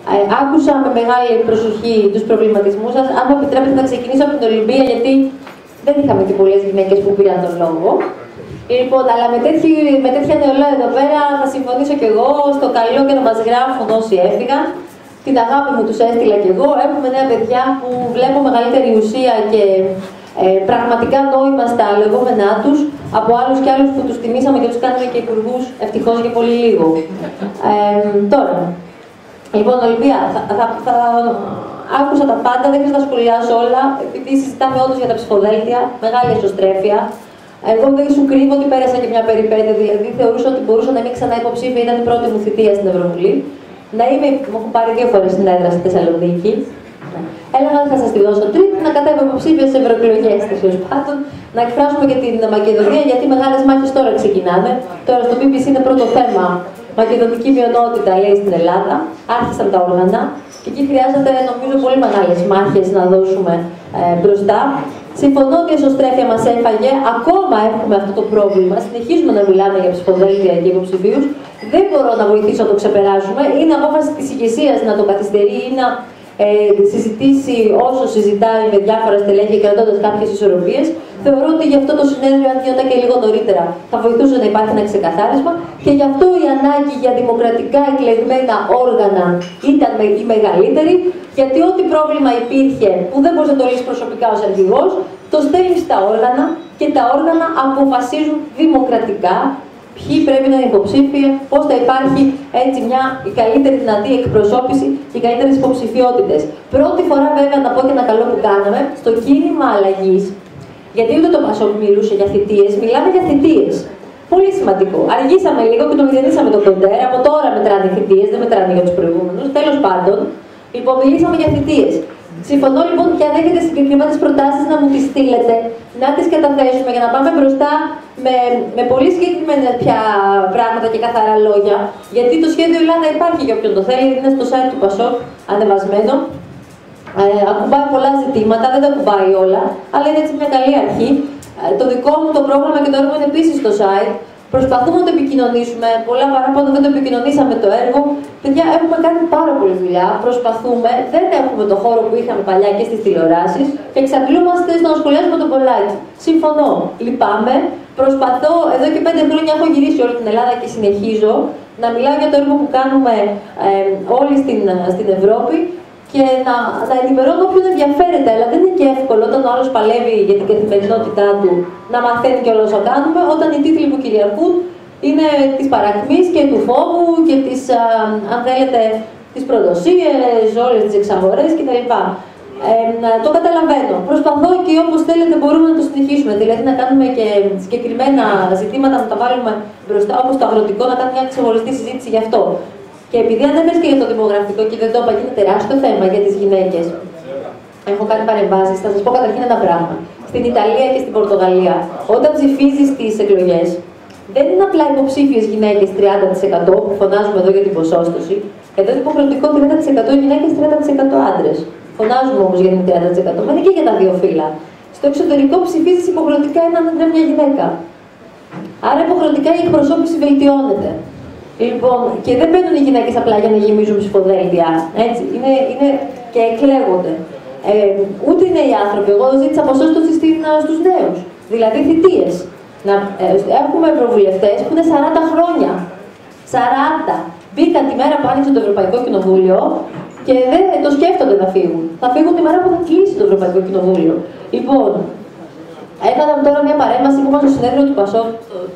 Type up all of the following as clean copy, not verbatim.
Άκουσα με μεγάλη προσοχή τους προβληματισμούς σας. Αν μου επιτρέπετε να ξεκινήσω από την Ολυμπία, γιατί δεν είχαμε και πολλές γυναίκες που πήραν τον λόγο. Λοιπόν, αλλά με τέτοια νεολαία εδώ πέρα θα συμφωνήσω κι εγώ. Στο καλό και να μας γράφουν όσοι έφυγαν. Την αγάπη μου τους έστειλα κι εγώ. Έχουμε νέα παιδιά που βλέπω μεγαλύτερη ουσία και πραγματικά νόημα στα λεγόμενά τους από άλλους και άλλους που τους τιμήσαμε και τους κάναμε και υπουργούς, ευτυχώς για πολύ λίγο. Τώρα, λοιπόν, Ολυμπία, άκουσα τα πάντα, δεν χρειάζεται να σχολιάσω όλα, επειδή συζητάμε όντως για τα ψηφοδέλτια, μεγάλη εσωστρέφεια. Εγώ δεν σου κρύβω ότι πέρασα και μια περιπέτεια, δηλαδή θεωρούσα ότι μπορούσα να είμαι ξανά υποψήφια, ήταν η πρώτη μου θητεία στην Ευρωβουλή. Μου έχουν πάρει 2 φορές την έδρα στη Θεσσαλονίκη. Έλεγα ότι θα σας τη δώσω τρίτη, να κατέβω υποψήφια στις ευρωεκλογές, τέλος πάντων, να εκφράσουμε και την Μακεδονία, γιατί μεγάλες μάχες τώρα ξεκινάνε. Τώρα στο BBC είναι πρώτο θέμα. Μακεδονική μειονότητα, λέει, στην Ελλάδα. Άρχισαν τα όργανα και εκεί χρειάζεται, νομίζω, πολύ μεγάλες μάχες να δώσουμε μπροστά. Συμφωνώ ότι η εσωστρέφεια μας έφαγε. Ακόμα έχουμε αυτό το πρόβλημα. Συνεχίζουμε να μιλάμε για ψηφοδέλτια και υποψηφίους. Δεν μπορώ να βοηθήσω να το ξεπεράσουμε. Είναι απόφαση της ηγεσίας να το καθυστερεί ή να συζητήσει όσο συζητάει με διάφορα στελέχη κρατώντας κάποιες ισορροπίες. Θεωρώ ότι γι' αυτό το συνέδριο, αν γινόταν και λίγο νωρίτερα, θα βοηθούσε να υπάρχει ένα ξεκαθάρισμα και γι' αυτό η ανάγκη για δημοκρατικά εκλεγμένα όργανα ήταν η μεγαλύτερη, γιατί ό,τι πρόβλημα υπήρχε που δεν μπορούσε να το λύσει προσωπικά ως αρχηγός, το στέλνει στα όργανα και τα όργανα αποφασίζουν δημοκρατικά ποιοι πρέπει να είναι υποψήφιοι, πώς θα υπάρχει έτσι η καλύτερη δυνατή εκπροσώπηση και οι καλύτερες υποψηφιότητες. Πρώτη φορά, βέβαια, να πω και ένα καλό που κάναμε, στο κίνημα αλλαγής, γιατί ούτε το Πασόκ μιλούσε για θητείες, μιλάμε για θητείες. Πολύ σημαντικό. Αργήσαμε λίγο και το μηδενίσαμε το κοντέρ. Από τώρα μετράνε οι θητείες, δεν μετράνε για τους προηγούμενους. Τέλος πάντων, λοιπόν, μιλήσαμε για θητείες. Συμφωνώ λοιπόν και αν έχετε συγκεκριμένες προτάσεις να μου τις στείλετε, να τις καταθέσουμε για να πάμε μπροστά με πολύ συγκεκριμένα πια πράγματα και καθαρά λόγια. Γιατί το σχέδιο Ελλάδα υπάρχει για όποιον το θέλει, είναι στο site του Πασόκ, ανεβασμένο. Ακουμπάει πολλά ζητήματα, δεν τα ακουμπάει όλα, αλλά είναι έτσι μια καλή αρχή. Το δικό μου το πρόγραμμα και το έργο είναι επίσης στο site. Προσπαθούμε να το επικοινωνήσουμε. Πολλά παράπονο δεν το επικοινωνήσαμε το έργο. Παιδιά, έχουμε κάνει πάρα πολλή δουλειά. Προσπαθούμε. Δεν έχουμε το χώρο που είχαμε παλιά και στις τηλεοράσεις. Και εξαντλούμαστε στο να σχολιάζουμε το πολλάκι. Συμφωνώ. Λυπάμαι. Προσπαθώ. Εδώ και 5 χρόνια έχω γυρίσει όλη την Ελλάδα και συνεχίζω να μιλάω για το έργο που κάνουμε όλοι στην Ευρώπη. Και να ενημερώνω όποιον ενδιαφέρεται, αλλά δεν είναι και εύκολο όταν ο άλλος παλεύει για την καθημερινότητά του να μαθαίνει και όλα όσα κάνουμε, όταν οι τίτλοι που κυριαρχούν είναι της παρακμής και του φόβου και αν θέλετε, τις προδοσίες, όλες τις εξαγορές κτλ. Το καταλαβαίνω. Προσπαθώ και όπως θέλετε μπορούμε να το συνεχίσουμε. Δηλαδή να κάνουμε και συγκεκριμένα ζητήματα, να τα βάλουμε μπροστά, όπως το αγροτικό, να κάνουμε μια ξεχωριστή συζήτηση γι' αυτό. Και επειδή ανέφερες και για το δημογραφικό και δεν το είπα, είναι τεράστιο θέμα για τις γυναίκες. Έχω κάνει παρεμβάσεις. Θα σας πω καταρχήν ένα πράγμα. Στην Ιταλία και στην Πορτογαλία, όταν ψηφίζεις τις εκλογές, δεν είναι απλά υποψήφιες γυναίκες 30% που φωνάζουμε εδώ για την ποσόστοση. Εδώ είναι υποχρεωτικό 30% γυναίκες, 30% άντρες. Φωνάζουμε όμως για την 30%. Μα είναι και για τα δύο φύλλα. Στο εξωτερικό ψηφίζεις υποχρεωτικά έναν άντρα, μια γυναίκα. Άρα υποχρεωτικά η εκπροσώπηση βελτιώνεται. Λοιπόν, και δεν μπαίνουν οι γυναίκες απλά για να γεμίζουν ψηφοδέλτια. Έτσι, είναι και εκλέγονται. Ούτε είναι οι άνθρωποι. Εγώ ζήτησα ποσόστοση στους νέους. Δηλαδή θητείες. Έχουμε ευρωβουλευτές που είναι 40 χρόνια. 40. Μπήκαν τη μέρα που άνοιξε το Ευρωπαϊκό Κοινοβούλιο και δεν το σκέφτονται να φύγουν. Θα φύγουν τη μέρα που θα κλείσει το Ευρωπαϊκό Κοινοβούλιο. Λοιπόν, έκανα τώρα μια παρέμβαση που είμαστε στο συνέδριο του Πασόκ,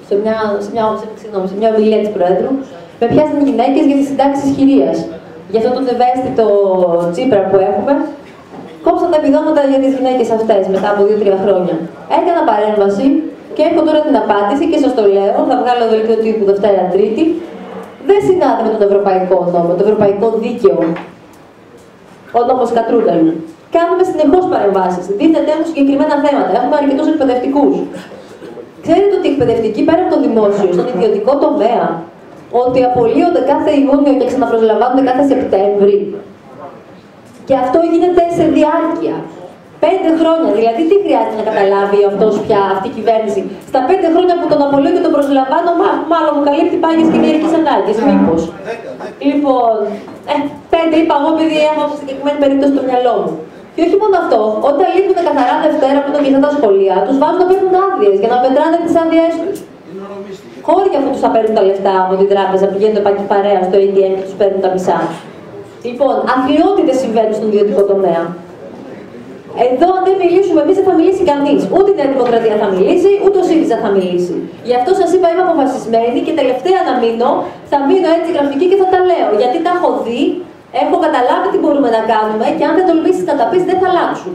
σε μια ομιλία της Προέδρου. Με πιάσαν γυναίκες για τις συντάξεις χειρίας. Για αυτό το ευαίσθητο Τσίπρα που έχουμε. Κόψαν τα επιδόματα για τις γυναίκες αυτές μετά από 2-3 χρόνια. Έκανα παρέμβαση και έχω τώρα την απάντηση και σας το λέω. Θα βγάλω δελτίο τύπου Δευτέρα Τρίτη. Δεν συνάδει με τον Ευρωπαϊκό νόμο, το Ευρωπαϊκό Δίκαιο. Ο νόμος Κατρούγκαλου. Κάνουμε συνεχώς παρεμβάσεις. Δίνεται όμως συγκεκριμένα θέματα. Έχουμε αρκετούς εκπαιδευτικούς. Ξέρετε ότι οι εκπαιδευτικοί πέρα από το δημόσιο, στον ιδιωτικό τομέα, ότι απολύονται κάθε Ιούνιο και ξαναπροσλαμβάνονται κάθε Σεπτέμβρη. Και αυτό γίνεται σε διάρκεια. 5 χρόνια. Δηλαδή, τι χρειάζεται να καταλάβει αυτός πια, αυτή η κυβέρνηση. Στα 5 χρόνια που τον απολύω και τον προσλαμβάνω, μάλλον μου καλύπτει πάγιες και διαρκείς ανάγκες. Μήπως. Λοιπόν, 5 είπα εγώ επειδή έχω συγκεκριμένη περίπτωση στο μυαλό μου. Και όχι μόνο αυτό, όταν λείπουν καθαρά Δευτέρα που είναι κλειστά τα σχολεία, τους βάζουν να παίρνουν άδειες για να μετράνε τις άδειές τους. Χώρια αφού τους θα παίρνουν τα λεφτά από την τράπεζα, πηγαίνουν το πάκι παρέα στο ATM και τους παίρνουν τα μισά. Λοιπόν, αθλιότητες συμβαίνουν στον ιδιωτικό τομέα. Εδώ, αν δεν μιλήσουμε εμείς, δεν θα μιλήσει κανείς. Ούτε η Νέα Δημοκρατία θα μιλήσει, ούτε ο ΣΥΡΙΖΑ θα μιλήσει. Γι' αυτό σας είπα, είμαι αποφασισμένη και τελευταία να μείνω, θα μείνω έτσι γραφική και θα τα λέω. Γιατί τα έχω δει, έχω καταλάβει τι μπορούμε να κάνουμε και αν δεν τολμήσεις να τα πεις, δεν θα αλλάξουν.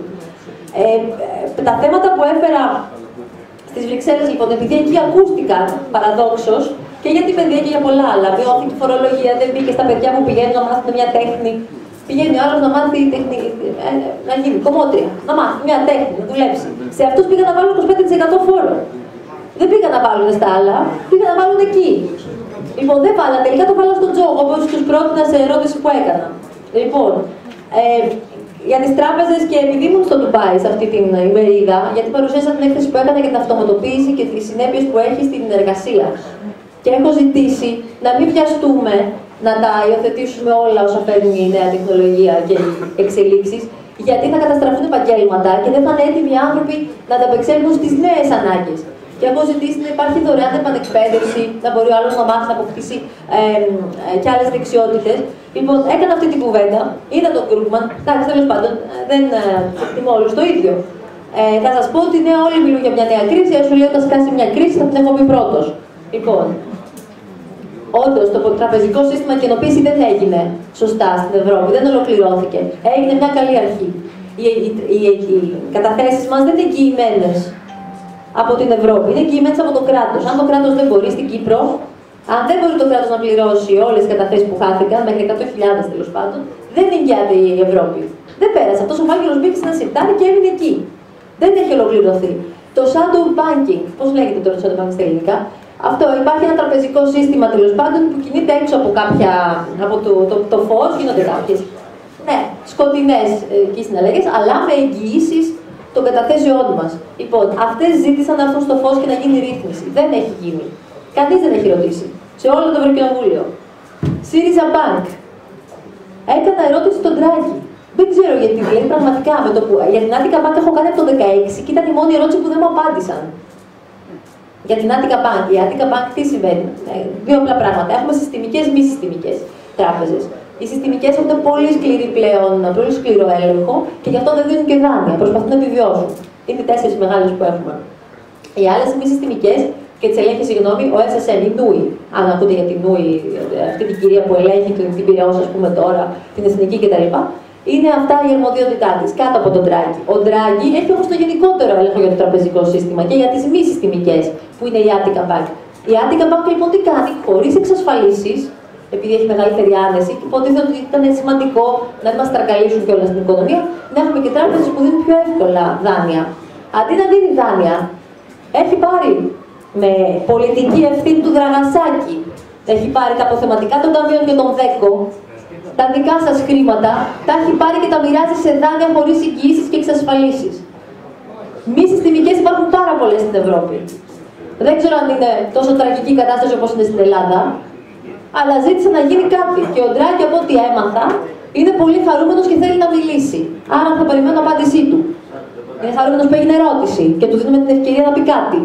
Τα θέματα που έφερα στις Βρυξέλλες, λοιπόν, επειδή εκεί ακούστηκαν παραδόξως και για την παιδεία και για πολλά άλλα. Μειώθηκε η φορολογία, δεν μπήκε στα παιδιά που πηγαίνουν να μάθουν μια τέχνη. Πηγαίνει ο άλλος να μάθει τέχνη, να γίνει κομμότρια, να μάθει μια τέχνη, να δουλέψει. Σε αυτούς πήγαν να βάλουν 25% φόρο. Δεν πήγαν να βάλουν στα άλλα, πήγαν να βάλουν εκεί. Λοιπόν, δεν βάλα, τελικά το βάλα στον τζόγο, όπως τους πρότεινα σε ερώτηση που έκανα. Λοιπόν, για τις τράπεζες και επειδή ήμουν στο Ντουμπάι σε αυτή την ημερίδα, γιατί παρουσίασα την έκθεση που έκανα για την αυτοματοποίηση και τις συνέπειες που έχει στην εργασία. Και έχω ζητήσει να μην βιαστούμε να τα υιοθετήσουμε όλα όσα φέρνει η νέα τεχνολογία και οι εξελίξεις, γιατί θα καταστραφούν επαγγέλματα και δεν θα είναι έτοιμοι οι άνθρωποι να ανταπεξέλθουν στις νέες ανάγκες. Και έχω ζητήσει να υπάρχει δωρεάν επανεκπαίδευση, να μπορεί ο άλλος να μάθει να αποκτήσει και άλλες δεξιότητες. Λοιπόν, έκανα αυτή την κουβέντα, είδα τον Γκρούκμαν, εντάξει, τέλος πάντων, δεν εκτιμώ όλους το ίδιο. Θα σας πω ότι ναι, όλοι μιλούν για μια νέα κρίση, σου λέω όταν σκάσει μια κρίση θα την έχω πει πρώτος. Λοιπόν, όντως, το τραπεζικό σύστημα κοινοποίηση δεν έγινε σωστά στην Ευρώπη, δεν ολοκληρώθηκε. Έγινε μια καλή αρχή. Οι καταθέσεις μας δεν είναι εγγυημένες από την Ευρώπη, είναι εγγυημένες από το κράτος. Αν το κράτος δεν μπορεί στην Κύπρο, αν δεν μπορεί το κράτος να πληρώσει όλες τις καταθέσεις που χάθηκαν, μέχρι 100.000 τέλος πάντων, δεν εγγυάται η Ευρώπη. Δεν πέρασε. Αυτός ο φάκελος μπήκε σε ένα σιρτάρι και έμεινε εκεί. Δεν έχει ολοκληρωθεί. Το shadow banking, πώς λέγεται τώρα το shadow banking στα ελληνικά, αυτό, υπάρχει ένα τραπεζικό σύστημα τέλος πάντων που κινείται έξω από το φως, γίνονται κάποιες σκοτεινές συναλλαγές, αλλά με εγγυήσεις των καταθέσεών μας. Λοιπόν, αυτές ζήτησαν να έρθουν στο φως και να γίνει ρύθμιση. Δεν έχει γίνει. Κανείς δεν έχει ρωτήσει. Σε όλο το Ευρωκοινοβούλιο. ΣΥΡΙΖΑ Bank. Έκανα ερώτηση στον Ντράγκη. Δεν ξέρω γιατί, δηλαδή πραγματικά με το που. Για την Attica Bank έχω κάνει από το 2016 και ήταν η μόνη ερώτηση που δεν μου απάντησαν. Για την Attica Bank. Η Attica Bank τι συμβαίνει? Δύο απλά πράγματα. Έχουμε συστημικές, μη συστημικές τράπεζες. Οι συστημικές έχουν πολύ σκληρή πλέον, πολύ σκληρό έλεγχο και γι' αυτό δεν δίνουν και δάνεια. Προσπαθούν να επιβιώσουν. Είναι οι 4 μεγάλες που έχουμε. Οι άλλες μη συστημικές και τις ελέγχει, συγγνώμη, ο SSM, η NUI. Αν ακούτε για την NUI, αυτή την κυρία που ελέγχει την Πειραιώς, ας πούμε τώρα, την εθνική κτλ. Είναι αυτά η αρμοδιότητά της, κάτω από τον Ντράγκη. Ο Ντράγκη έχει όμως το γενικότερο έλεγχο για το τραπεζικό σύστημα και για τις μη συστημικές, που είναι η Attica Bank. Η Attica Bank λοιπόν τι κάνει, χωρίς εξασφαλίσεις, επειδή έχει μεγαλύτερη άνεση, και υποτίθεται ότι ήταν σημαντικό να μην μας τρακαλίσουν κιόλας στην οικονομία, να έχουμε και τράπεζες που δίνουν πιο εύκολα δάνεια. Αντί να δίνει δάνεια, έχει πάρει με πολιτική ευθύνη του Δραγασάκη, έχει πάρει τα αποθεματικά των ταμείων και των ΔΕΚΟ, τα δικά σας χρήματα, τα έχει πάρει και τα μοιράζει σε δάνεια χωρίς εγγυήσεις και εξασφαλίσεις. Μη συστημικές υπάρχουν πάρα πολλές στην Ευρώπη. Δεν ξέρω αν είναι τόσο τραγική η κατάσταση όπως είναι στην Ελλάδα, αλλά ζήτησε να γίνει κάτι. Και ο Ντράγκη, από ό,τι έμαθα, είναι πολύ χαρούμενος και θέλει να μιλήσει. Άρα θα περιμένω απάντησή του. Είναι χαρούμενος που έγινε ερώτηση και του δίνουμε την ευκαιρία να πει κάτι.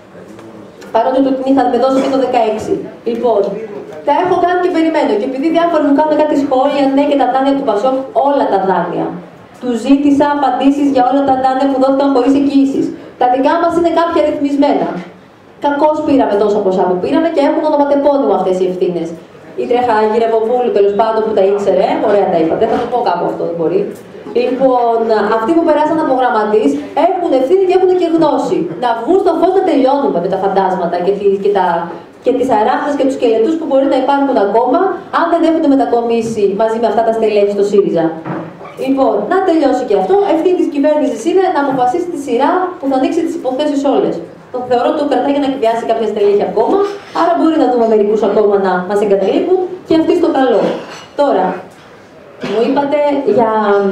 Παρότι του την είχαμε δώσει και το 2016. Λοιπόν, τα έχω κάνει και περιμένω. Και επειδή διάφοροι μου κάνουν κάτι σχόλια, ναι, και τα δάνεια του Πασόκ, όλα τα δάνεια. Του ζήτησα απαντήσεις για όλα τα δάνεια που δόθηκαν χωρίς εγγύησεις. Τα δικά μας είναι κάποια ρυθμισμένα. Κακώς πήραμε τόσα ποσά που πήραμε και έχουν ονοματεπώνυμο αυτές οι ευθύνες. Η Τρέχα Γυρευοπούλου, τέλος πάντων, που τα ήξερε, ωραία τα είπατε, θα το πω κάπου αυτό, δεν μπορεί. Λοιπόν, αυτοί που περάσαν από γραμματείς έχουν ευθύνη και έχουν και γνώση. Να βγουν στο φως να τελειώνουμε με τα φαντάσματα και τις αράχνες και τους σκελετούς που μπορεί να υπάρχουν ακόμα, αν δεν έχουν μετακομίσει μαζί με αυτά τα στελέχη στο ΣΥΡΙΖΑ. Λοιπόν, να τελειώσει και αυτό. Ευθύνη της κυβέρνησης είναι να αποφασίσει τη σειρά που θα ανοίξει τις υποθέσεις όλες. Το θεωρώ ότι το κρατάει για να εκβιάσει κάποια στελέχη ακόμα, άρα μπορεί να δούμε μερικούς ακόμα να μας εγκαταλείπουν και αυτοί στο καλό. Τώρα, μου είπατε για.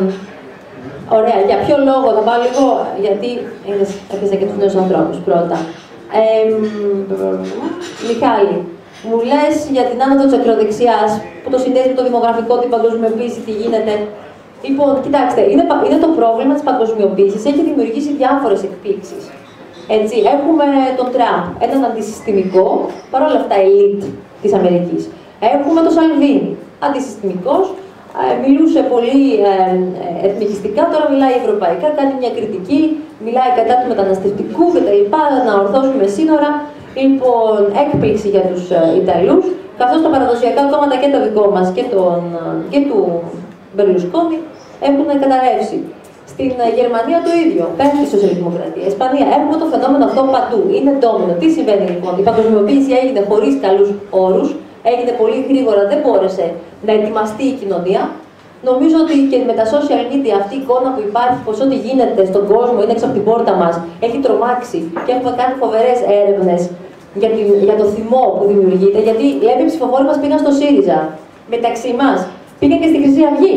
Ωραία, για ποιο λόγο, θα πάω λίγο, γιατί έπαιζα και τους νέους ανθρώπους πρώτα. Μιχάλη, Μου λες για την άνοδο της ακροδεξιάς, που το συνδέει με το δημογραφικό, την παγκοσμιοποίηση, τι γίνεται. Λοιπόν, κοιτάξτε, είναι το πρόβλημα της παγκοσμιοποίησης. Έχει δημιουργήσει διάφορες εκπλήξεις. Έτσι, έχουμε τον Τραμπ, έναν αντισυστημικό, παρόλα αυτά elite της Αμερικής. Έχουμε τον Σαλβίνι, αντισυστημικός, μιλούσε πολύ εθνικιστικά, τώρα μιλάει ευρωπαϊκά, κάνει μια κριτική, μιλάει κατά του μεταναστευτικού κτλ. Να ορθώσουμε σύνορα. Λοιπόν, έκπληξη για τους Ιταλούς, καθώς τα παραδοσιακά κόμματα και το δικό μας και του Μπερλουσκόνη έχουν καταρρεύσει. Στην Γερμανία το ίδιο, πέφτει η σοσιαλδημοκρατία. Ισπανία, έχουμε το φαινόμενο αυτό παντού. Είναι ντόμινο. Τι συμβαίνει λοιπόν? Η παγκοσμιοποίηση έγινε χωρίς καλούς όρους, έγινε πολύ γρήγορα, δεν μπόρεσε να ετοιμαστεί η κοινωνία. Νομίζω ότι και με τα social media αυτή η εικόνα που υπάρχει, πως ό,τι γίνεται στον κόσμο είναι έξω από την πόρτα μας, έχει τρομάξει και έχουμε κάνει φοβερές έρευνες για το θυμό που δημιουργείται. Γιατί λέμε οι ψηφοφόροι μας πήγαν στο ΣΥΡΙΖΑ. Μεταξύ μας πήγαν και στη Χρυσή Αυγή.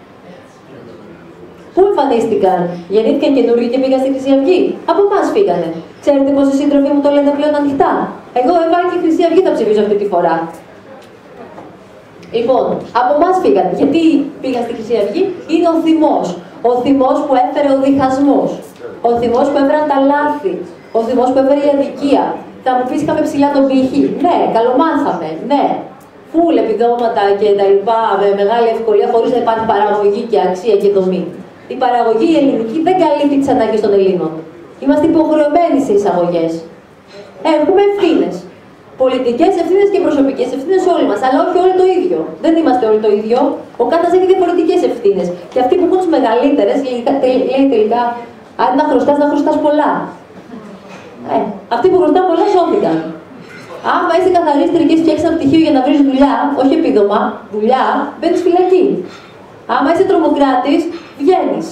Πού εμφανίστηκαν? Γεννήθηκαν καινούργοι και πήγαν στη Χρυσή Αυγή. Από εμάς φύγανε. Ξέρετε πως οι σύντροφοι μου το λένε πλέον ανοιχτά? Εγώ έβαλα και η Χρυσή Αυγή θα ψηφίσω αυτή τη φορά. Λοιπόν, από εμάς φύγανε. Γιατί πήγαν στη Χρυσή Αυγή? Είναι ο θυμός. Ο θυμός που έφερε ο διχασμός. Ο θυμός που έφεραν τα λάθη. Ο θυμός που έφερε η αδικία. Θα μου πεις, είχαμε ψηλά τον πύχη. Ναι, καλομάθαμε. Ναι. Φουλ επιδόματα και τα λοιπά με μεγάλη ευκολία, χωρίς να υπάρχει παραγωγή και αξία και δομή. Η παραγωγή η ελληνική δεν καλύπτει τις ανάγκες των Ελλήνων. Είμαστε υποχρεωμένοι σε εισαγωγές. Έχουμε ευθύνες. Πολιτικές ευθύνες και προσωπικές ευθύνες όλοι μας, αλλά όχι όλοι το ίδιο. Δεν είμαστε όλοι το ίδιο. Ο καθένας έχει διαφορετικές ευθύνες. Και αυτοί που έχουν τις μεγαλύτερες, λέει τελικά, αν να χρωστάς πολλά. Αυτοί που χρωστάνε πολλά σώθηκαν. Άμα είσαι καθαρίστρια και έχεις ένα πτυχίο για να βρεις δουλειά, όχι επίδομα, δουλειά, μπαίνεις φυλακή. Άμα είσαι τρομοκράτης, βγαίνεις.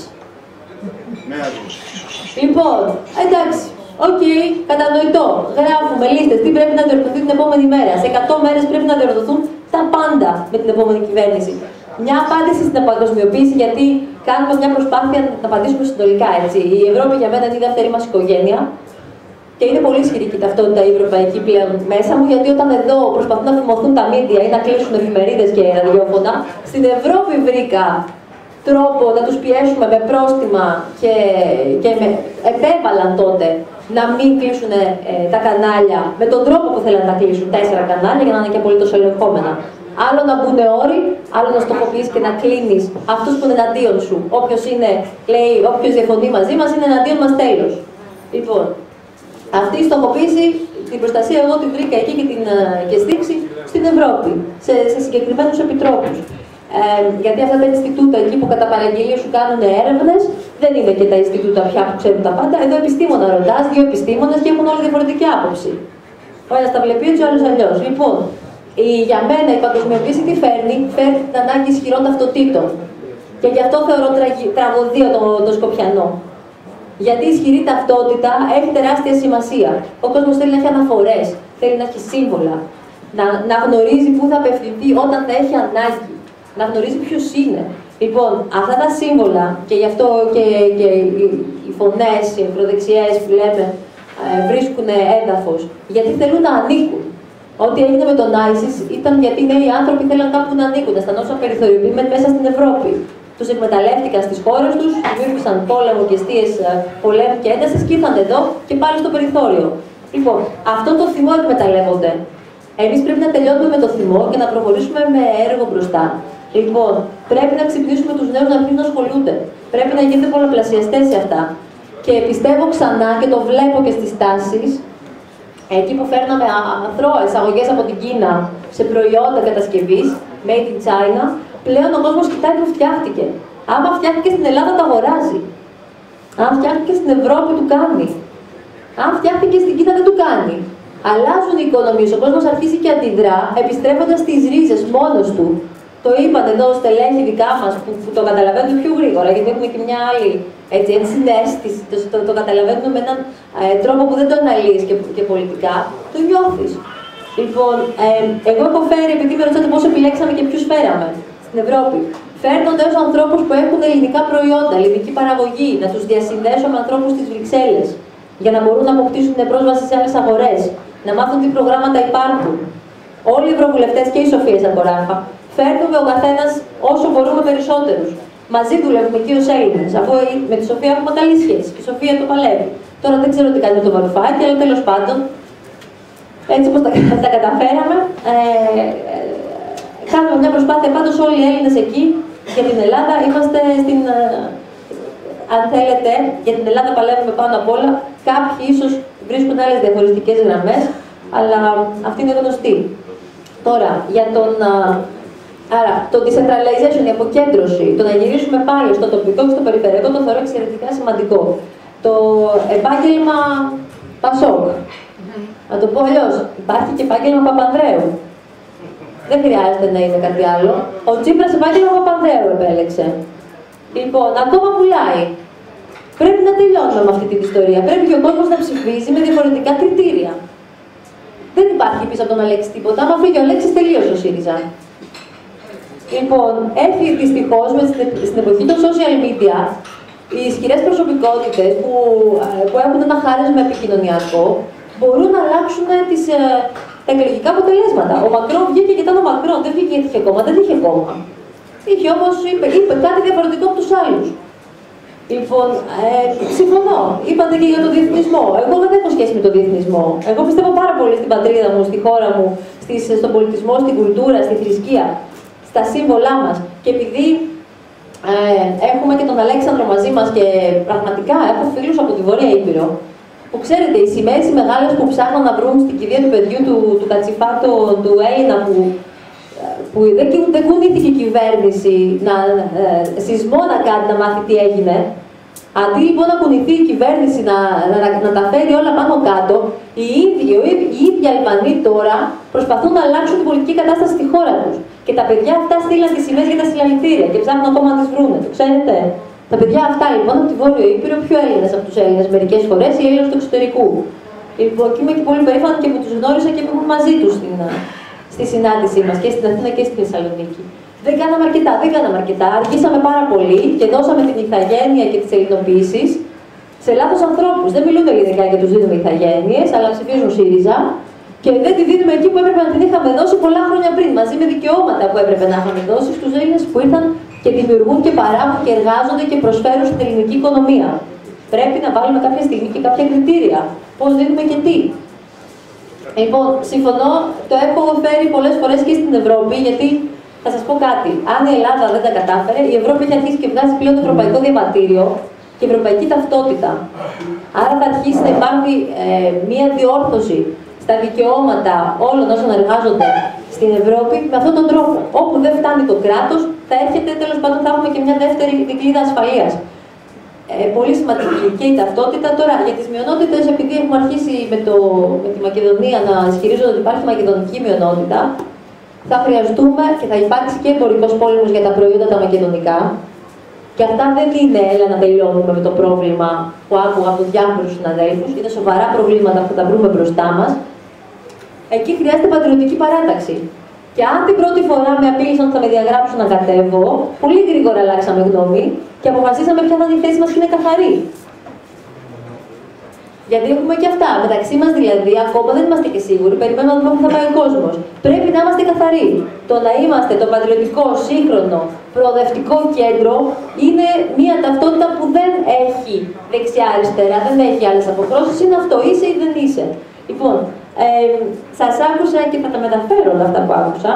Λοιπόν, εντάξει, οκ, κατανοητό. Γράφουμε λίστες, τι πρέπει να διορθωθεί την επόμενη μέρα. Σε 100 μέρες πρέπει να διορθωθούν τα πάντα με την επόμενη κυβέρνηση. Μια απάντηση στην παγκοσμιοποίηση, γιατί κάνουμε μια προσπάθεια να απαντήσουμε συνολικά, έτσι. Η Ευρώπη για μένα είναι η δεύτερη μας οικογένεια. Και είναι πολύ ισχυρή και η ταυτότητα η ευρωπαϊκή πλέον μέσα μου, γιατί όταν εδώ προσπαθούν να φημωθούν τα μίντια ή να κλείσουν εφημερίδες και ραδιόφωνα, στην Ευρώπη βρήκα τρόπο να τους πιέσουμε με πρόστιμα και επέβαλαν τότε να μην κλείσουν τα κανάλια με τον τρόπο που θέλουν να τα κλείσουν, 4 κανάλια για να είναι και απολύτως ελεγχόμενα. Άλλο να μπουν όροι, άλλο να στοχοποιείς και να κλείνεις αυτούς που είναι εναντίον σου. Όποιος διαφωνεί μαζί μας είναι εναντίον μας, τέλος. Λοιπόν, αυτή η στοχοποίηση, την προστασία εγώ την βρήκα εκεί και στήριξη στην Ευρώπη, σε συγκεκριμένους επιτρόπους. Γιατί αυτά τα Ινστιτούτα εκεί που κατά παραγγελία σου κάνουν έρευνες, δεν είναι και τα Ινστιτούτα πια που ξέρουν τα πάντα. Εδώ επιστήμονα ρωτάς, 2 επιστήμονες και έχουν όλοι διαφορετική άποψη. Ο ένας τα βλέπει έτσι, ο άλλος αλλιώς. Λοιπόν, για μένα η παγκοσμιοποίηση τι φέρνει? Φέρνει την ανάγκη ισχυρών ταυτοτήτων. Και γι' αυτό θεωρώ τραγωδία το Σκοπιανό. Γιατί η ισχυρή ταυτότητα έχει τεράστια σημασία. Ο κόσμος θέλει να έχει αναφορές, θέλει να έχει σύμβολα, να γνωρίζει πού θα απευθυνθεί όταν θα έχει ανάγκη, να γνωρίζει ποιος είναι. Λοιπόν, αυτά τα σύμβολα, και γι' αυτό και οι φωνές, οι ακροδεξιές που λέμε, βρίσκουν έδαφος, γιατί θέλουν να ανήκουν. Ό,τι έγινε με τον ISIS ήταν γιατί οι νέοι άνθρωποι θέλαν κάπου να ανήκουν, αισθανόταν περιθωριοποιημένοι μέσα στην Ευρώπη. Τους εκμεταλλεύτηκαν στις χώρες τους, δημιούργησαν πόλεμο και αιστείες πολέμου και έντασης και ήρθαν εδώ και πάλι στο περιθώριο. Λοιπόν, αυτό το θυμό εκμεταλλεύονται. Εμείς πρέπει να τελειώνουμε με το θυμό και να προχωρήσουμε με έργο μπροστά. Λοιπόν, πρέπει να ξυπνήσουμε τους νέους να αρχίσουν να ασχολούνται. Πρέπει να γίνετε πολλαπλασιαστές σε αυτά. Και πιστεύω ξανά και το βλέπω και στις τάσεις, εκεί που φέρναμε αθρώα εισαγωγές από την Κίνα σε προϊόντα κατασκευής, made in China, πλέον ο κόσμος κοιτάει που φτιάχτηκε. Άμα φτιάχτηκε στην Ελλάδα, το αγοράζει. Αν φτιάχτηκε στην Ευρώπη, του κάνει. Αν φτιάχτηκε στην Κίνα, δεν του κάνει. Αλλάζουν οι οικονομίες. Ο κόσμος αρχίζει και αντιδρά, επιστρέφοντας στις ρίζες μόνος του. Το είπαν εδώ στελέχη δικά μας που το καταλαβαίνουν πιο γρήγορα, γιατί έχουμε και μια άλλη συναίσθηση. Το καταλαβαίνουν με έναν τρόπο που δεν το αναλύεις και πολιτικά. Το νιώθεις. Λοιπόν, εγώ έχω φέρει, επειδή με ρωτάτε πώς επιλέξαμε και ποιους φέραμε στην Ευρώπη. Φέρνω νέους ανθρώπους που έχουν ελληνικά προϊόντα, ελληνική παραγωγή, να τους διασυνδέσω με ανθρώπους στις Βρυξέλλες, για να μπορούν να αποκτήσουν πρόσβαση σε άλλες αγορές, να μάθουν τι προγράμματα υπάρχουν. όλοι οι ευρωβουλευτές και η Σοφία Σακοράφα, φέρνουμε ο καθένας όσο μπορούμε περισσότερους. Μαζί δουλεύουμε και ως Έλληνες, αφού με τη Σοφία έχουμε καλή σχέση και η Σοφία το παλεύει. Τώρα δεν ξέρω τι κάνει με το Βαρουφάκι, αλλά τέλος πάντων, έτσι όπως τα καταφέραμε, κάνουμε μια προσπάθεια. Πάντως όλοι οι Έλληνες εκεί για την Ελλάδα είμαστε στην. Αν θέλετε, για την Ελλάδα παλεύουμε πάνω απ' όλα. Κάποιοι ίσως βρίσκουν άλλες διαχωριστικές γραμμές, αλλά αυτή είναι γνωστή. Τώρα, για τον. Άρα, το decentralization, η αποκέντρωση, το να γυρίσουμε πάλι στο τοπικό και στο περιφερειακό, το θεωρώ εξαιρετικά σημαντικό. Το επάγγελμα Πασόκ. Να το πω αλλιώς, υπάρχει και επάγγελμα Παπανδρέου. Δεν χρειάζεται να είναι κάτι άλλο. Ο Τσίπρας επάγγελμα Παπανδρέου επέλεξε. Λοιπόν, ακόμα πουλάει. Πρέπει να τελειώνουμε με αυτή την ιστορία. Πρέπει και ο κόσμος να ψηφίζει με διαφορετικά κριτήρια. Δεν υπάρχει πίσω από το να λέξει τίποτα. Άμα φύγει ο Αλέξης, τελείωσε ο ΣΥΡΙΖΑ. Λοιπόν, έφυγε δυστυχώς στην εποχή των social media οι ισχυρές προσωπικότητες που έχουν ένα χάρισμα επικοινωνιακό μπορούν να αλλάξουν τα εκλογικά αποτελέσματα. Ο Μακρόν βγήκε και ήταν ο Μακρόν, δεν βγήκε γιατί είχε κόμμα, δεν είχε κόμμα. Είχε όμως, είπε κάτι διαφορετικό από τους άλλους. Λοιπόν, συμφωνώ. Είπατε και για τον διεθνισμό. Εγώ δεν έχω σχέση με τον διεθνισμό. Εγώ πιστεύω πάρα πολύ στην πατρίδα μου, στη χώρα μου, στον πολιτισμό, στην κουλτούρα, στη θρησκεία, στα σύμβολά μας. Και επειδή έχουμε και τον Αλέξανδρο μαζί μας και πραγματικά έχω φίλους από τη Βόρεια Ήπειρο, που ξέρετε, οι σημαίες οι μεγάλες που ψάχναν να βρουν στην κηδεία του παιδιού του Κατσιφάτο, του Έλληνα, που δεν κουνήθηκε η κυβέρνηση σεισμό να κάνει, να μάθει τι έγινε. Αντί λοιπόν να κουνηθεί η κυβέρνηση να τα φέρει όλα πάνω κάτω, οι ίδιοι Αλβανοί τώρα προσπαθούν να αλλάξουν την πολιτική κατάσταση στη χώρα τους. Και τα παιδιά αυτά στείλαν τις σημαίες για τα συλλαλητήρια και ψάχνουν ακόμα να τις βρούνε. Το ξέρετε. Τα παιδιά αυτά λοιπόν από τη Βόρειο Ήπειρο, πιο Έλληνες από τους Έλληνες μερικές φορές, οι Έλληνες του εξωτερικού. Λοιπόν, και είμαι και πολύ περήφανη και που τους γνώρισα και που ήμουν μαζί τους στη συνάντησή μας και στην Αθήνα και στη Θεσσαλονίκη. Δεν κάναμε αρκετά. Αργήσαμε πάρα πολύ και δώσαμε την ηθαγένεια και τις ελληνοποίησεις σε λάθος ανθρώπους. Δεν μιλούν ελληνικά και τους δίνουμε ηθαγένειες, αλλά ψηφίζουν ΣΥΡΙΖΑ. Και δεν τη δίνουμε εκεί που έπρεπε να την είχαμε δώσει πολλά χρόνια πριν, μαζί με δικαιώματα που έπρεπε να είχαμε δώσει στους Έλληνες που ήρθαν και δημιουργούν και παράγουν και εργάζονται και προσφέρουν στην ελληνική οικονομία. Πρέπει να βάλουμε κάποια στιγμή και κάποια κριτήρια. Πώς δίνουμε και τι. Λοιπόν, συμφωνώ, το έχω φέρει πολλές φορές και στην Ευρώπη, γιατί θα σας πω κάτι. Αν η Ελλάδα δεν τα κατάφερε, η Ευρώπη έχει αρχίσει και βγάζει πλέον το ευρωπαϊκό διαβατήριο και ευρωπαϊκή ταυτότητα. Άρα θα αρχίσει να υπάρχει μία διόρθωση στα δικαιώματα όλων όσων εργάζονται στην Ευρώπη με αυτόν τον τρόπο. Όπου δεν φτάνει το κράτος, θα έρχεται, τέλος πάντων, θα έχουμε και μια δεύτερη δικλείδα ασφαλείας. Πολύ σημαντική και η ταυτότητα. Τώρα, για τις μειονότητες, επειδή έχουμε αρχίσει με τη Μακεδονία να ισχυρίζονται ότι υπάρχει μακεδονική μειονότητα, θα χρειαστούμε και θα υπάρξει και εμπορικός πόλεμος για τα προϊόντα τα μακεδονικά. Και αυτά δεν είναι, έλα να τελειώνουμε με το πρόβλημα που άκουγα από διάφορους συναδέλφους. Είναι σοβαρά προβλήματα που θα βρούμε μπροστά μας. Εκεί χρειάζεται πατριωτική παράταξη. Και αν την πρώτη φορά με απείλησαν ότι θα με διαγράψουν να κατέβω, πολύ γρήγορα αλλάξαμε γνώμη και αποφασίσαμε ποια θα είναι η θέση μας και είναι καθαρή. Γιατί έχουμε και αυτά. Μεταξύ μας δηλαδή, ακόμα δεν είμαστε και σίγουροι, περιμένουμε να δούμε πού θα πάει ο κόσμος. Πρέπει να είμαστε καθαροί. Το να είμαστε το πατριωτικό, σύγχρονο, προοδευτικό κέντρο είναι μια ταυτότητα που δεν έχει δεξιά-αριστερά, δεν έχει άλλες αποχρώσεις. Είναι αυτό, είσαι ή δεν είσαι. Λοιπόν, σας άκουσα και θα τα μεταφέρω όλα αυτά που άκουσα.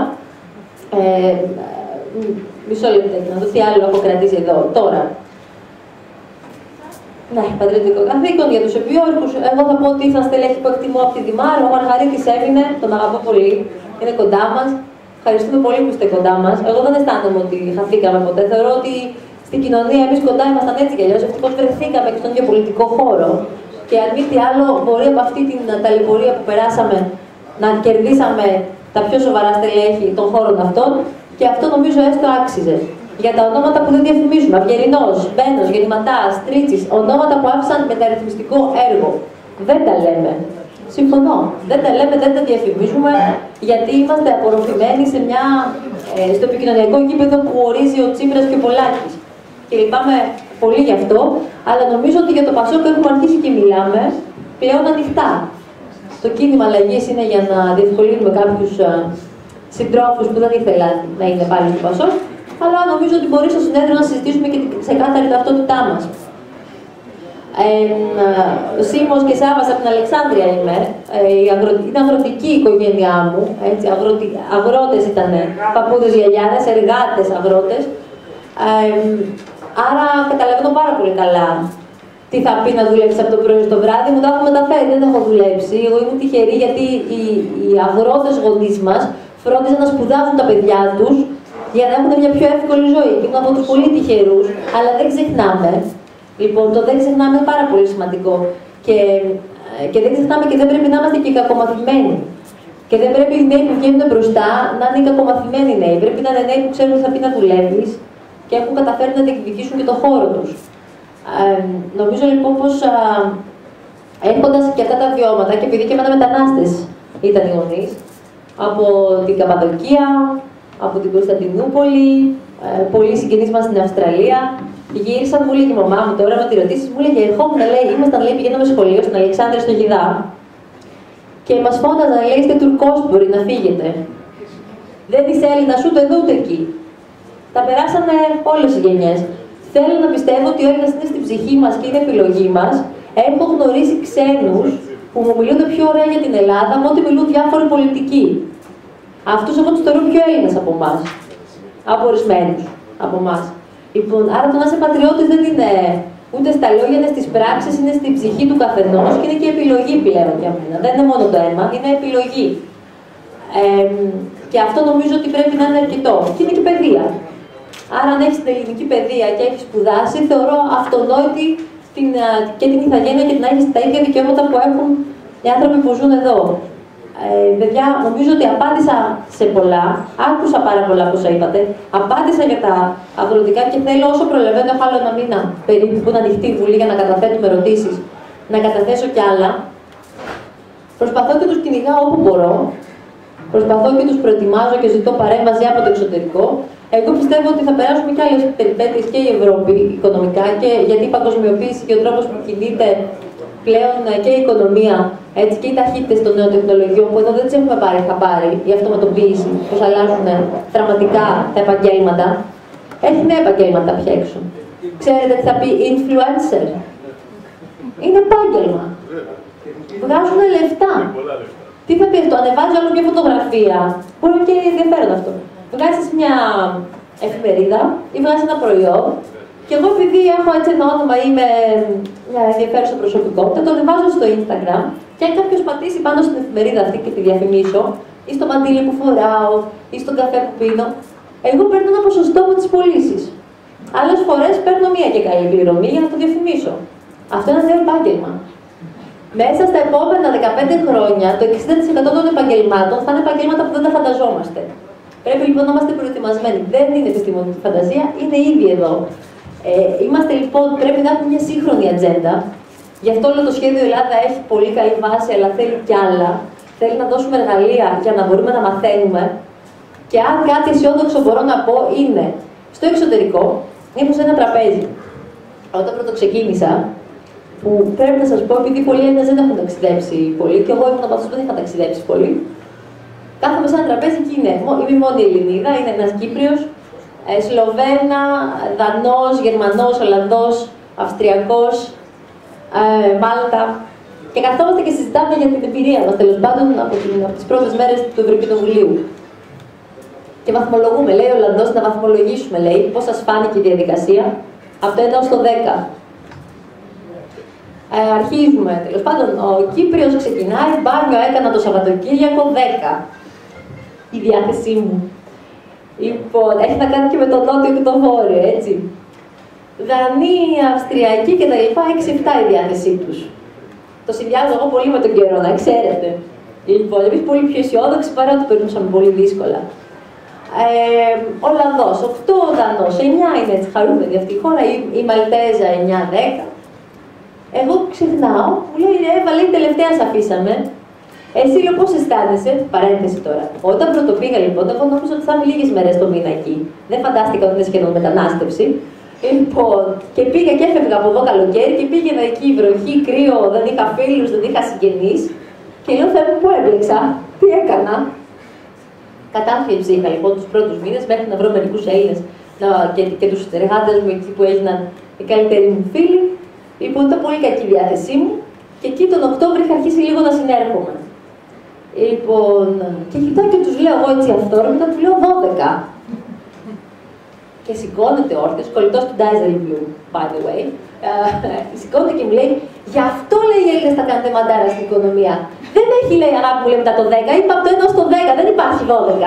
Μισό λεπτάκι, να δω τι άλλο έχω κρατήσει εδώ. Τώρα. Ναι, πατριωτικό καθήκον για τους επιόρκους. Εγώ θα πω ότι ήσαν στελέχη που εκτιμώ από τη Δημάρο. Ο Μαργαρίτης έμεινε, τον αγαπώ πολύ. Είναι κοντά μας. Ευχαριστούμε πολύ που είστε κοντά μας. Εγώ δεν αισθάνομαι ότι χαθήκαμε ποτέ. Θεωρώ ότι στην κοινωνία εμείς κοντά ήμασταν έτσι κι αλλιώς. Ευτυχώς βρεθήκαμε και στον ίδιο πολιτικό χώρο. Και αν μη τι άλλο, μπορεί από αυτή την ταλαιπωρία που περάσαμε να κερδίσαμε τα πιο σοβαρά στελέχη των χώρων αυτών. Και αυτό νομίζω έστω άξιζε. Για τα ονόματα που δεν διαφημίζουμε, Αυγερινός, Μπένος, Γεννηματάς, Τρίτσης, ονόματα που άφησαν μεταρρυθμιστικό έργο. Δεν τα λέμε. Συμφωνώ. Δεν τα λέμε, δεν τα διαφημίζουμε, γιατί είμαστε απορροφημένοι στο επικοινωνιακό γήπεδο που ορίζει ο Τσίπρας και ο Πολάκης. Και λυπάμαι πολύ γι' αυτό, αλλά νομίζω ότι για το Πασόκ έχουμε αρχίσει και μιλάμε πλέον ανοιχτά. Το κίνημα αλλαγής είναι για να διευκολύνουμε κάποιους συντρόφους που δεν ήθελαν να είναι πάλι στο Πασόκ, αλλά νομίζω ότι μπορεί στο συνέδριο να συζητήσουμε και την ξεκάθαρη ταυτότητά μας. Σίμος και Σάββας από την Αλεξάνδρεια είμαι. Είναι αγροτική η οικογένειά μου. Έτσι, αγρότες ήταν, παππούδες, γιαγιάδες, εργάτες, αγρότες. Άρα καταλαβαίνω πάρα πολύ καλά τι θα πει να δουλέψει από το πρωί στο βράδυ. Μου τα έχω μεταφέρει, δεν έχω δουλέψει. Εγώ ήμουν τυχερή γιατί οι αγρότες γονείς μας φρόντιζαν να σπουδάζουν τα παιδιά τους για να έχουν μια πιο εύκολη ζωή. Και ήμουν από τους πολύ τυχερούς, αλλά δεν ξεχνάμε. Λοιπόν, το δεν ξεχνάμε είναι πάρα πολύ σημαντικό. Και δεν ξεχνάμε και δεν πρέπει να είμαστε και κακομαθημένοι. Και δεν πρέπει οι νέοι που βγαίνουν μπροστά να είναι οι κακομαθημένοι νέοι. Πρέπει να είναι νέοι που ξέρουν τι θα πει να δουλεύει και έχουν καταφέρει να διεκδικήσουν και το χώρο του. Νομίζω λοιπόν πως έχοντας και αυτά τα βιώματα, και επειδή και εμένα μετανάστες ήταν οι γονείς, από την Καπαδοκία, από την Κωνσταντινούπολη, πολλοί συγγενείς μας στην Αυστραλία, γύρισαν, μου έλεγε η μαμά μου τώρα, με τη ρωτήσεις, μου έλεγε, ερχόμουν, λέει, ήμασταν, λέει, πηγαίναμε σχολείο στην Αλεξάνδρεια στο Γιδά και μας φώναζαν, λέει, είστε Τουρκόσποροι, να φύγετε. Δεν είσαι Έλληνας ούτε εδώ ούτε εκεί. Τα περάσανε όλες οι γενιές. Θέλω να πιστεύω ότι ο Έλληνας είναι στην ψυχή μας και είναι επιλογή μας. Έχω γνωρίσει ξένους που μου μιλούν πιο ωραία για την Ελλάδα με ό,τι μιλούν διάφοροι πολιτικοί. Αυτούς εγώ τους θεωρώ πιο Έλληνες από εμάς. Από ορισμένους από εμάς. Λοιπόν, άρα το να είσαι πατριώτης δεν είναι ούτε στα λόγια, είναι στις πράξεις, είναι στην ψυχή του καθενός και είναι και επιλογή πλέον για μένα. Δεν είναι μόνο το αίμα, είναι επιλογή. Και αυτό νομίζω ότι πρέπει να είναι αρκετό. Και είναι και παιδεία. Άρα, αν έχεις την ελληνική παιδεία και έχεις σπουδάσει, θεωρώ αυτονόητη και την ηθαγένεια και να έχεις τα ίδια δικαιώματα που έχουν οι άνθρωποι που ζουν εδώ. Παιδιά, νομίζω ότι απάντησα σε πολλά, άκουσα πάρα πολλά από όσα είπατε, απάντησα για τα αγροτικά και θέλω όσο προλαβαίνω, έχω άλλο ένα μήνα περίπου που είναι ανοιχτή η Βουλή για να καταθέτουμε ερωτήσεις, να καταθέσω κι άλλα. Προσπαθώ και τους κυνηγάω όπου μπορώ, προσπαθώ και τους προετοιμάζω και ζητώ παρέμβαση από το εξωτερικό. Εγώ πιστεύω ότι θα περάσουμε κι άλλες περιπέτειες και η Ευρώπη οικονομικά, και γιατί η παγκοσμιοποίηση και ο τρόπος που κινείται πλέον και η οικονομία, έτσι, και οι ταχύτητες των νέων τεχνολογιών, που εδώ δεν τις έχουμε πάρει χαμπάρι, η αυτοματοποίηση, πώς αλλάζουν δραματικά τα επαγγέλματα. Έχει νέα επαγγέλματα πια έξω. Ξέρετε τι θα πει influencer? Είναι επάγγελμα. Βγάζουν λεφτά. Τι θα πει αυτό? Ανεβάζει όλο μια φωτογραφία, που είναι και ενδιαφέρον αυτό. Βγάζεις μια εφημερίδα ή βγάζεις ένα προϊόν. Και εγώ, επειδή έχω έτσι ένα όνομα, είμαι μια ενδιαφέρουσα προσωπικότητα, το ανεβάζω στο Instagram και αν κάποιος πατήσει πάνω στην εφημερίδα αυτή και τη διαφημίσω, ή στο μαντίλι που φοράω, ή στον καφέ που πίνω, εγώ παίρνω ένα ποσοστό με τις πωλήσεις. Άλλες φορές παίρνω μία και καλή πληρωμή για να το διαφημίσω. Αυτό είναι ένα νέο επάγγελμα. Μέσα στα επόμενα 15 χρόνια, το 60% των επαγγελμάτων θα είναι επαγγέλματα που δεν τα φανταζόμαστε. Πρέπει λοιπόν να είμαστε προετοιμασμένοι. Δεν είναι επιστημονική φαντασία, είναι ήδη εδώ. Είμαστε λοιπόν, πρέπει να έχουμε μια σύγχρονη ατζέντα. Γι' αυτό όλο το σχέδιο Ελλάδα έχει πολύ καλή βάση, αλλά θέλει κι άλλα. Θέλει να δώσουμε εργαλεία για να μπορούμε να μαθαίνουμε. Και αν κάτι αισιόδοξο μπορώ να πω είναι, στο εξωτερικό, ήμουν σε ένα τραπέζι. Όταν πρώτο ξεκίνησα, που πρέπει να σας πω, επειδή πολλοί Έλληνες δεν έχουν ταξιδέψει πολύ, και εγώ ήμουν από αυτούς που δεν είχα ταξιδέψει πολύ, κάθομαι σε ένα τραπέζι και είμαι η μόνη Ελληνίδα, είναι ένας Κύπριος, Σλοβένα, Δανός, Γερμανός, Ολλανδός, Αυστριακός, Μάλτα. Και καθόμαστε και συζητάμε για την εμπειρία μας, τέλος πάντων, από τις πρώτες μέρες του Ευρωκοινοβουλίου. Και βαθμολογούμε, λέει ο Ολλανδός, να βαθμολογήσουμε, λέει, πώς σας φάνηκε η διαδικασία, από το 1 ως το 10. Αρχίζουμε, τέλος πάντων, ο Κύπριος ξεκινάει, μπάνιο έκανα το Σαββατοκύριακο, 10. Η διάθεσή μου. Λοιπόν, έχει να κάνει και με το νότιο και το βόρειο, έτσι. Δανείοι, Αυστριακοί και τα λοιπά, 6-7 η διάθεσή τους. Το συνδυάζω εγώ πολύ με τον καιρό, να ξέρετε. Λοιπόν, εμείς πολύ πιο αισιόδοξοι, παρά ότι περνούσαμε πολύ δύσκολα. Ολλανδός, 8, ο Δανός, 9 είναι έτσι χαρούμενη αυτή η χώρα, η Μαλτέζα 9-10. Εγώ ξεχνάω, μου λέει ρε Εύα, λέει τελευταία σε αφήσαμε. Εσύ λέω πώς αισθάνεσαι, παρένθεση τώρα. Όταν πρωτοπήγα λοιπόν, εγώ νόμιζα ότι θα είμαι λίγες μέρες το μήνα εκεί. Δεν φαντάστηκα ότι είναι σχεδόν μετανάστευση. Λοιπόν, και πήγα και έφευγα από εδώ καλοκαίρι και πήγαινα εκεί βροχή, κρύο, δεν είχα φίλους, δεν είχα συγγενείς. Και λέω Θεέ μου, πού έμπλεξα, τι έκανα. Κατάφυεψη είχα λοιπόν τους πρώτους μήνες μέχρι να βρω μερικούς Έλληνες και τους συνεργάτες μου εκεί που έγιναν οι καλύτεροι μου φίλοι. Λοιπόν, ήταν πολύ κακή η διάθεσή μου και εκεί τον Οκτώβρη είχα αρχίσει λίγο να συνέρχομαι. Λοιπόν, και κοιτάω και τους λέω εγώ έτσι αυτόρμητα, του λέω 12. Και σηκώνεται όρθιος, κολλητός του Ντάιζελ Blue, by the way. Σηκώνεται και μου λέει, γι' αυτό λέει οι Έλληνες θα κάνετε μαντάρα στην οικονομία. Δεν έχει, λέει, αγάπη μου, λέει μετά το 10, είπα από το 1 στο 10, δεν υπάρχει 12.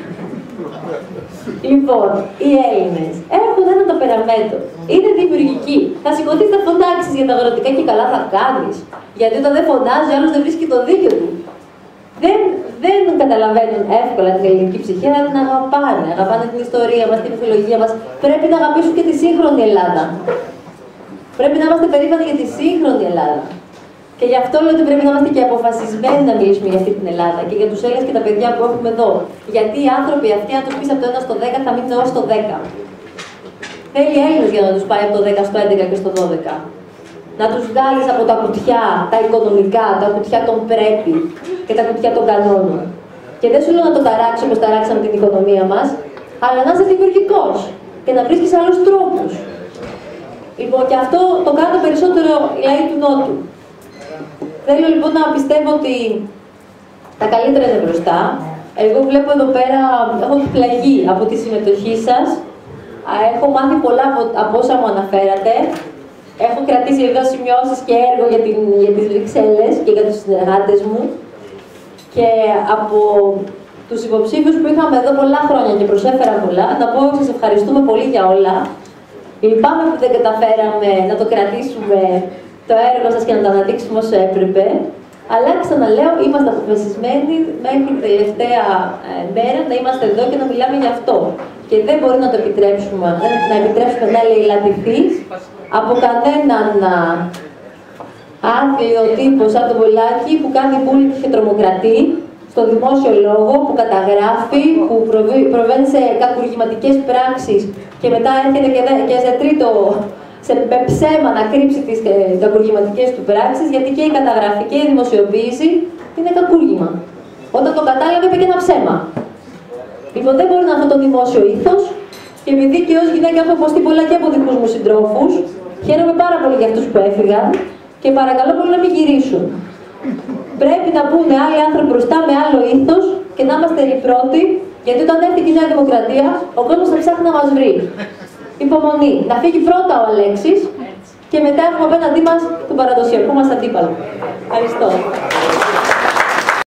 Λοιπόν, οι Έλληνες έχουν ένα ταπεραμέντο. Είναι δημιουργικοί. Θα σηκωθείς, θα φωνάξεις για τα αγροτικά και καλά θα κάνεις. Γιατί όταν δεν φωνάζει, ο άλλος δεν βρίσκει το δίκιο του. Δεν καταλαβαίνουν εύκολα την ελληνική ψυχή, αλλά την αγαπάνε. Αγαπάνε την ιστορία μας, την μυθολογία μας. Πρέπει να αγαπήσουν και τη σύγχρονη Ελλάδα. Πρέπει να είμαστε περήφανοι για τη σύγχρονη Ελλάδα. Και γι' αυτό λέω ότι πρέπει να είμαστε και αποφασισμένοι να μιλήσουμε για αυτή την Ελλάδα και για τους Έλληνες και τα παιδιά που έχουμε εδώ. Γιατί οι άνθρωποι αυτοί, αν τους πεις από το 1 στο 10, θα μείνουν έως το 10. Θέλει Έλληνες για να τους πάει από το 10 στο 11 και στο 12. Να τους βγάλεις από τα κουτιά, τα οικονομικά, τα κουτιά των πρέπει και τα κουτιά των κανόνων. Και δεν σου λέω να το ταράξω όπως ταράξαμε την οικονομία μας, αλλά να είσαι δημιουργικός και να βρίσκεις άλλους τρόπους. Λοιπόν, και αυτό το κάνουν περισσότερο οι λαοί του Νότου. Θέλω λοιπόν να πιστεύω ότι τα καλύτερα είναι μπροστά. Εγώ βλέπω εδώ πέρα, έχω εκπλαγεί από τη συμμετοχή σας. Έχω μάθει πολλά από όσα μου αναφέρατε. Έχω κρατήσει εδώ σημειώσεις και έργο για τις Βρυξέλλες και για τους συνεργάτες μου. Και από τους υποψήφιους που είχαμε εδώ πολλά χρόνια και προσέφεραν πολλά, να πω ότι σας ευχαριστούμε πολύ για όλα. Λυπάμαι που δεν καταφέραμε να το κρατήσουμε το έργο σας και να το αναδείξουμε όσο έπρεπε. Αλλά ξαναλέω, είμαστε αποφασισμένοι μέχρι την τελευταία μέρα να είμαστε εδώ και να μιλάμε γι' αυτό. Και δεν μπορεί να το επιτρέψουμε, να ελεηλατηθεί από κανέναν άθλιο τύπο σαν τον Πολάκη που κάνει bullying και τρομοκρατεί στο δημόσιο λόγο, που καταγράφει, που προβαίνει σε κακουργηματικές πράξεις και μετά έρχεται και σε τρίτο, με ψέμα να κρύψει τις κακουργηματικές του πράξεις, γιατί και η καταγραφή και η δημοσιοποίηση είναι κακούργημα. Όταν το κατάλαβε, είπε και ένα ψέμα. Λοιπόν, δεν μπορεί να είναι αυτό το δημόσιο ήθος, και επειδή και ως γυναίκα έχω υποστεί πολλά και από δικούς μου συντρόφους, χαίρομαι πάρα πολύ για αυτούς που έφυγαν και παρακαλώ πολύ να μην γυρίσουν. Πρέπει να μπουν άλλοι άνθρωποι μπροστά με άλλο ήθος και να είμαστε οι πρώτοι, γιατί όταν έρθει η Νέα Δημοκρατία, ο κόσμος θα ψάχνει να μας βρει. Υπομονή. Να φύγει πρώτα ο Αλέξης και μετά έχουμε απέναντί μας τον παραδοσιακό μας αντίπαλο. Ευχαριστώ.